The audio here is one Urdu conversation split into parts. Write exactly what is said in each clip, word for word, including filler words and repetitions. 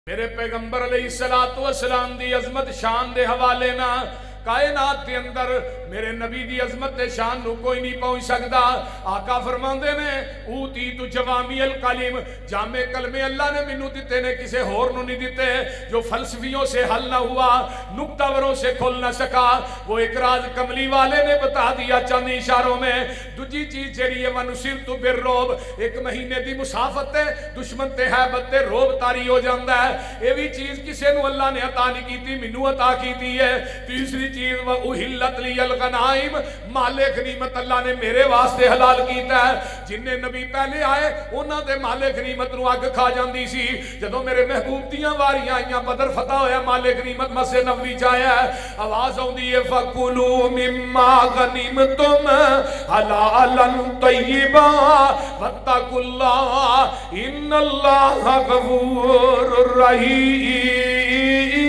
میرے پیغمبر علیہ السلام دی عظمت شان دے حوالے نا کائنات دے اندر میرے نبی دی عظمت دے شان نو کوئی نہیں پہنچ سکدا۔ آقا فرماندے نے اوتی تو جوامی الکلم، جامع کلمے اللہ نے منو دیتے نے کسے ہور نو نہیں دیتے، جو فلسفیوں سے حل نہ ہوا، نکتاوروں سے کھل نہ سکا، وہ اقراض کملی والے نے بتا دیا چند اشاروں میں۔ دوجی چیز جیڑی ہے وَنُصِرْتُ بِالرُّعْبِ، ایک مہینے دی مسافت ہے، دشمن تے حیبت تے روب تاری ہو جاندا ہے۔ یہ بھی چیز کسے نو اللہ نے عطا نہیں کیتی، منو عطا کیتی ہے۔ تیسری چیز وَأُحِلَّتْ لِيَ الْغَنَائِمُ، مال غنیمت اللہ نے میرے واسطے حلال کیتا ہے۔ جن نبی پہلے آئے انہاں دے مال غنیمت نو اگ کھا جاندی سی، جدوں میرے محبوب دیاں واریاں آئیاں بدر فتح ہویا مال غنیمت مسجد نبوی چ آیا ہے، آواز آوندی ہے فَكُلُوا مِمَّا غَنِمْتُمْ حَلَالًا طَيِّبًا وَاتَّقُوا اللَّهَ إِنَّ اللَّهَ غَفُورٌ رَحِيمٌ۔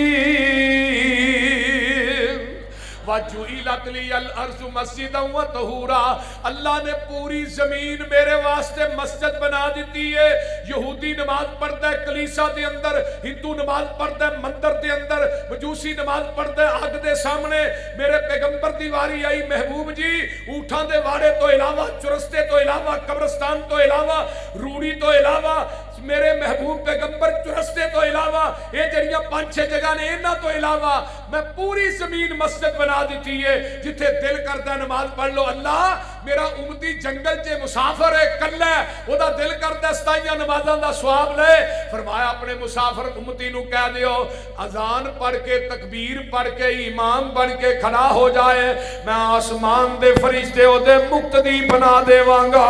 وَجُعِلَتْ لِيَ الْأَرْضُ مَسْجِدًا وَطَہُورًا، اللہ نے پوری زمین میرے واسطے مسجد بنا دیتی ہے۔ یہودی نماز پڑھتا ہے کلیسا دے اندر، ہندو نماز پڑھتا ہے مندر دے اندر، مجوسی نماز پڑھتا ہے آگ دے سامنے۔ میرے پیغمبر دیواری آئی محبوب جی اونٹاں دے واڑے تو علاوہ، چرستے تو علاوہ، قبرستان تو علاوہ، روڑی تو علاوہ، میرے محبوب پیغمبر چرستے تو علاوہ، یہ جڑیاں پانچ چھ جگہ نے انہاں تو علاوہ میں پوری زمین مسجد بنا دیتی ہے، جتھے دل کرتا نماز پڑھ لو۔ اللہ میرا امتی جنگل چے مسافر ہے کلا ہے، وہ دا دل کرتا ستائیاں نمازاں دا ثواب لے۔ فرمایا اپنے مسافر امتی نو کہہ دیو اذان پڑھ کے تکبیر پڑھ کے امام بن کے کھڑا ہو جائے، میں آسمان دے فرشتے او دے مقتدی بنا دے وانگا۔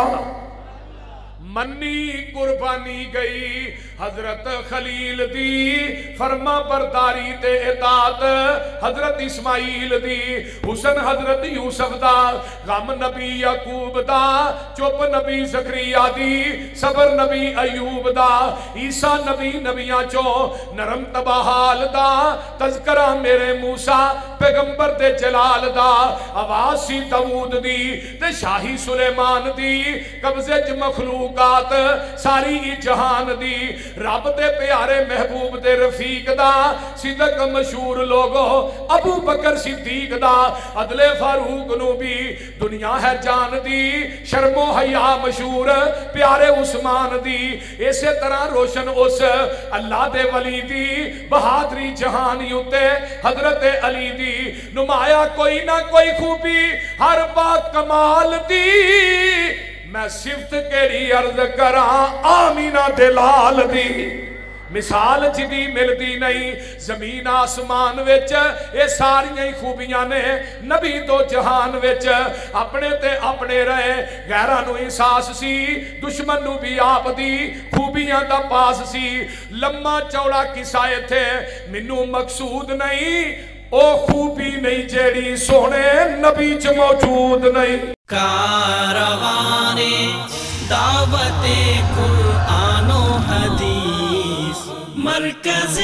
منی قربانی گئی حضرت خلیل دی، فرما برداری تے اطاعت حضرت اسماعیل دی، حسن حضرت یوسف دا، غم نبی یعقوب دا، چپ نبی زکریا دی، صبر نبی ایوب دا، عیسیٰ نبی نبیاں چو، نرم تباحال دا، تذکرہ میرے موسیٰ پیغمبر دے جلال دا، آواز سی داؤد دی تے شاہی سلیمان دی، قبضے چ مخلوقات ساری جہان دی، رب دے پیارے محبوب دے رفیق دا، صدق مشہور لوگو ابو بکر صدیق دا، عدل فاروق نو بھی دنیا ہے جان دی، شرم و حیا مشہور پیارے عثمان دی، اسی طرح روشن اس اللہ دے ولی دی، بہادری جہان یوتے حضرت علی دی، نمایا کوئی نہ کوئی خوبی ہر با کمال دی، میں صفت کیڑی عرض کراں آمینہ دلال دی، مثال جدی ملدی نہیں زمین آسمان وچ، اے ساریاں خوبیاں نے نبی دو جہان وچ، اپنے تے اپنے رہے غیرہ نو احساس سی، دشمن نو بھی آپ دی خوبیاں دا پاس سی۔ لمحہ چوڑا قصہ تھے منو مقصود نہیں، او خوبی نہیں جیڑی سونے نبی چ موجود نہیں۔ کاروان دعوت قرآن و حدیث، مرکز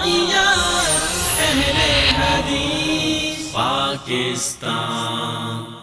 جمعیت اہل حدیث پاکستان۔